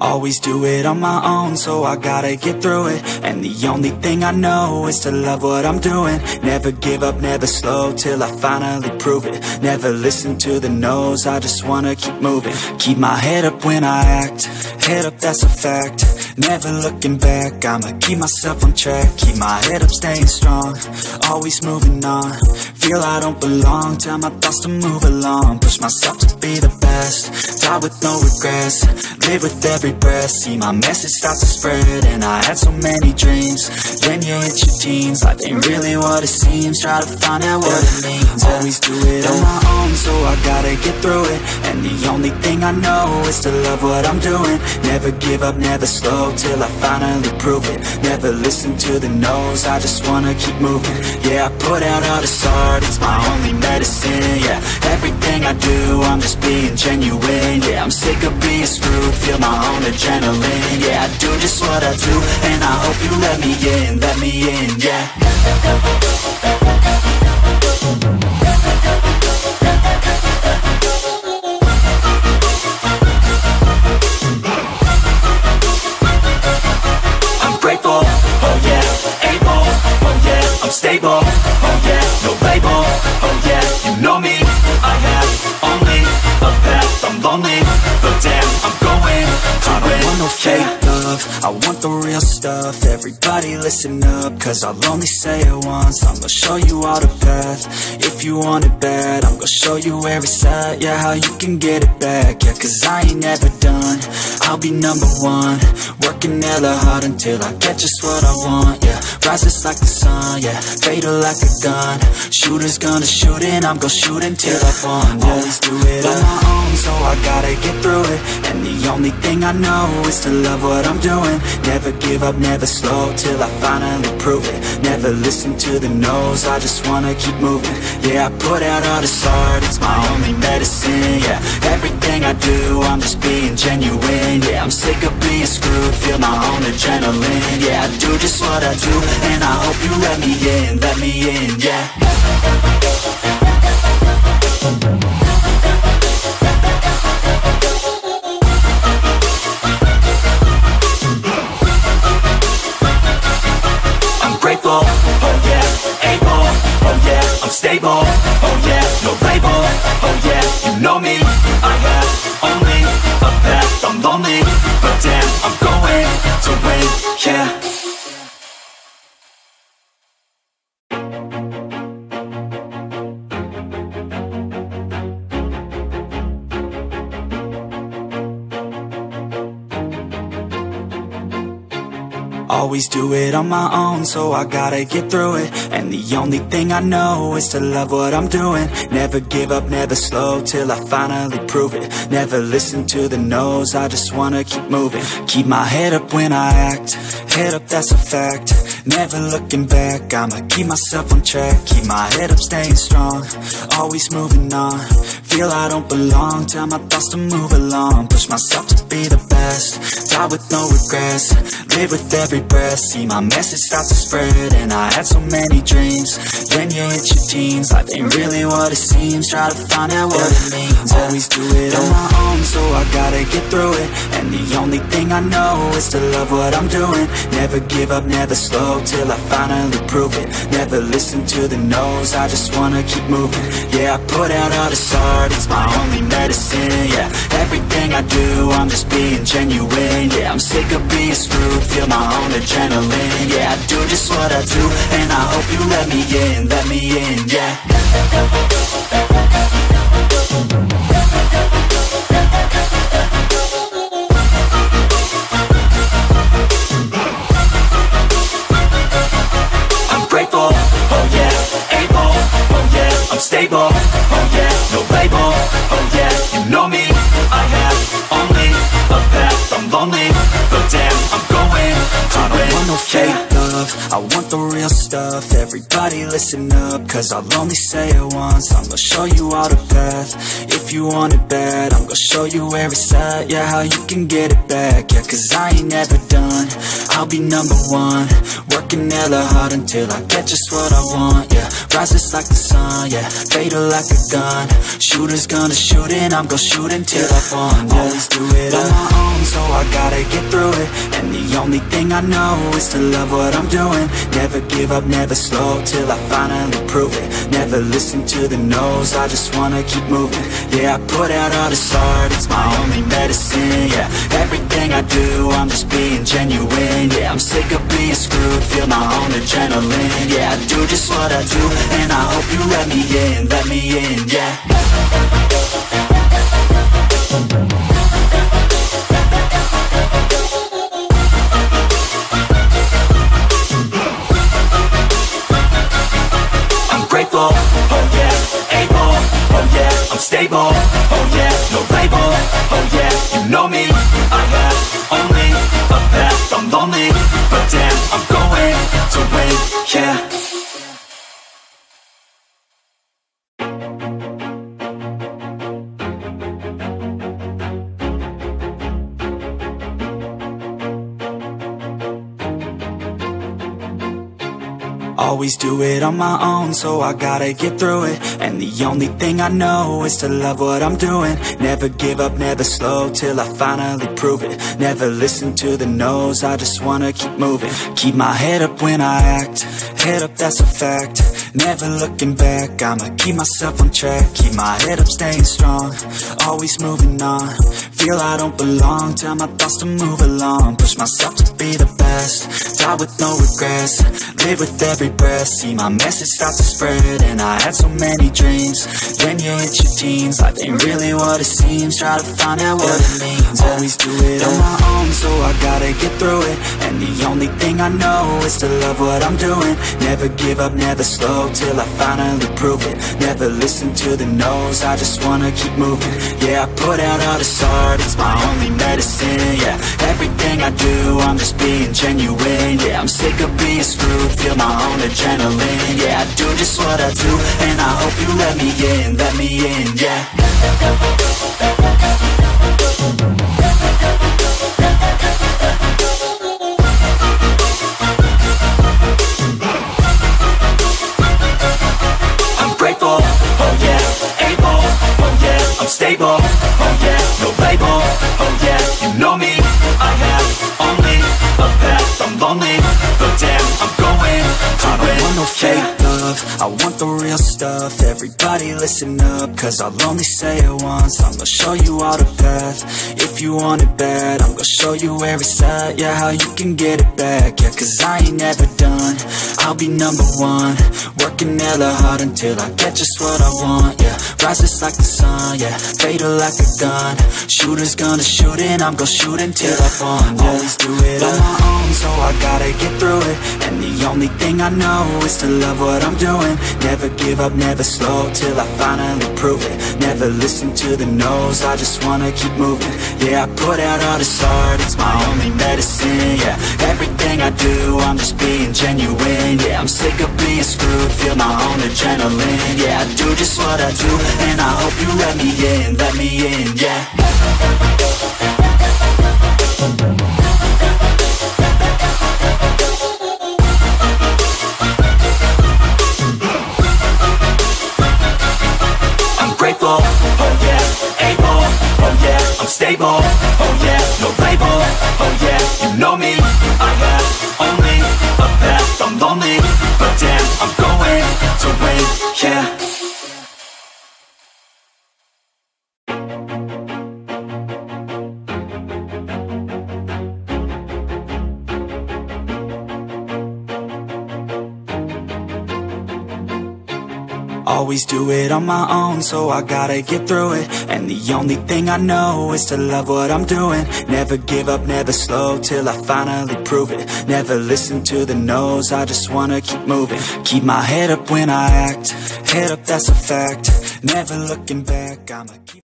Always do it on my own, so I gotta get through it. And the only thing I know is to love what I'm doing. Never give up, never slow, till I finally prove it. Never listen to the no's, I just wanna keep moving. Keep my head up when I act, head up, that's a fact. Never looking back, I'ma keep myself on track. Keep my head up, staying strong, always moving on. Feel I don't belong, tell my thoughts to move along. Push myself to be the best, die with no regrets. Live with every breath, see my message start to spread. And I had so many dreams, then you hit your teens. Life ain't really what it seems, try to find out what it means. Always do it on my own, so I gotta get through it. And the only thing I know is to love what I'm doing. Never give up, never slow, till I finally prove it. Never listen to the no's, I just wanna keep moving. Yeah, I put out all this art, it's my only medicine. Yeah, everything I do, I'm just being genuine. Yeah, I'm sick of being screwed, feel my own adrenaline. Yeah, I do just what I do, and I hope you let me in, yeah. I'm grateful, oh yeah, able, oh yeah, I'm stable, oh yeah, no label, oh yeah, you know me, I have only a path, I'm lonely, but damn, I'm going to win. I don't want no fake love, I want the real stuff. Everybody listen up, cause I'll only say it once. I'm gonna show you all the path, if you want it bad. I'm gonna show you every side, yeah, how you can get it back. Yeah, cause I ain't never done, I'll be number one. Working hella hard until I get just what I want, yeah. Rises like the sun, yeah, fatal like a gun. Shooters gonna shoot and I'm gonna shoot until I won, yeah. Always do it on my own, so I gotta get through it. And the only thing I know is to love what I'm doing. Never give up, never slow, till I finally prove it. Never listen to the no's, I just wanna keep moving. Yeah, I put out all this art, it's my only medicine. Yeah, everything I do, I'm just being genuine. Yeah, I'm sick of being screwed, feel my own adrenaline. Yeah, I do just what I do, and I hope you let me in, yeah. I'm grateful, oh yeah, able, oh yeah, I'm stable, oh yeah, no label, oh yeah, you know me, I have only a path, I'm lonely, but damn, I'm going to win, yeah. Always do it on my own, so I gotta get through it. And the only thing I know is to love what I'm doing. Never give up, never slow, till I finally prove it. Never listen to the no's, I just wanna keep moving. Keep my head up when I act, head up, that's a fact. Never looking back, I'ma keep myself on track. Keep my head up, staying strong, always moving on. Feel I don't belong, tell my thoughts to move along. Push myself to be the best, die with no regrets. Live with every breath, see my message start to spread. And I had so many dreams, then you hit your teens. Life ain't really what it seems, try to find out what it means. Always do it on my own, so I gotta get through it. And the only thing I know is to love what I'm doing. Never give up, never slow, till I finally prove it. Never listen to the no's, I just wanna keep moving. Yeah, I put out all this art, it's my only medicine. Yeah, everything I do, I'm just being genuine. Yeah, I'm sick of being screwed, feel my own adrenaline. Yeah, I do just what I do, and I hope you let me in, yeah. I'm grateful, oh yeah, able, oh yeah, I'm stable, oh yeah, no label, oh yeah, you know me, I have only a path, I'm lonely, but damn, I'm going to win. I don't want no fake love, I want the real stuff. Everybody listen up, cause I'll only say it once. I'm gonna show you all the path, if you want it bad. I'm gonna show you every side, yeah, how you can get it back. Yeah, cause I ain't never done, I'll be number one. Working hella hard until I get just what I want, yeah. Rises like the sun, yeah, fatal like a gun. Shooters gonna shoot and I'm gonna shoot until I fall, yeah. Always do it on my own, so I gotta get through it. And the only thing I know is to love what I'm doing. Never give up, never slow, till I finally prove it. Never listen to the no's, I just wanna keep moving. Yeah, I put out all this art, it's my only medicine, yeah. Everything I do, I'm just being genuine, yeah. I'm sick of being screwed, feel my own adrenaline, yeah. I do just what I do, and I hope you let me in, yeah. Grateful, oh yeah, able, oh yeah, I'm stable, oh yeah, no label, oh yeah, you know me, I have only a path, I'm lonely, but damn, I'm going to win, yeah. Always do it on my own, so I gotta get through it. And the only thing I know is to love what I'm doing. Never give up, never slow, till I finally prove it. Never listen to the no's, I just wanna keep moving. Keep my head up when I act, head up, that's a fact. Never looking back, I'ma keep myself on track. Keep my head up, staying strong, always moving on. Feel I don't belong, tell my thoughts to move along. Push myself to be the best, die with no regrets. Live with every breath, see my message start to spread. And I had so many dreams, when you hit your teens, life ain't really what it seems. Try to find out what it means, always do it on my own, so I gotta get through it. And the only thing I know is to love what I'm doing. Never give up, never slow, till I finally prove it. Never listen to the no's, I just wanna keep moving. Yeah, I put out all this art, it's my only medicine, yeah. Everything I do, I'm just being genuine, yeah. I'm sick of being screwed, feel my own adrenaline, yeah. I do just what I do, and I hope you let me in, yeah. I'm stable, oh yeah, no label, oh yeah, you know me, I have only a path, I'm lonely, but damn, I'm going to win. I don't want no fake love, I want the real stuff. Everybody listen up, cause I'll only say it once. I'm gonna show you all the path, if you want it bad. I'm gonna show you where it's at, yeah, how you can get it back. Yeah, cause I ain't never done, I'll be number one. Working hella hard until I get just what I want, yeah. Rises like the sun, yeah, fatal like a gun. Shooters gonna shoot and I'm gonna shoot until I fall, yeah. Always do it on my own, so I gotta get through it. And the only thing I know is to love what I'm doing. Never give up, never slow, till I finally prove it. Never listen to the no's, I just wanna keep moving. Yeah, I put out all this art, it's my only medicine, yeah. Everything I do, I'm just being genuine, yeah. I'm sick of being screwed, feel my own adrenaline, yeah. I do just what I do, and I hope you let me in, yeah. I'm grateful, oh yeah, able, oh yeah, I'm stable, oh yeah, no label, oh yeah, you know me, I have only a path, I'm lonely, but damn, I'm going to win, yeah. Always do it on my own, so I gotta get through it. And the only thing I know is to love what I'm doing. Never give up, never slow, till I finally prove it. Never listen to the no's, I just wanna keep moving. Keep my head up when I act, head up, that's a fact. Never looking back, I'ma keep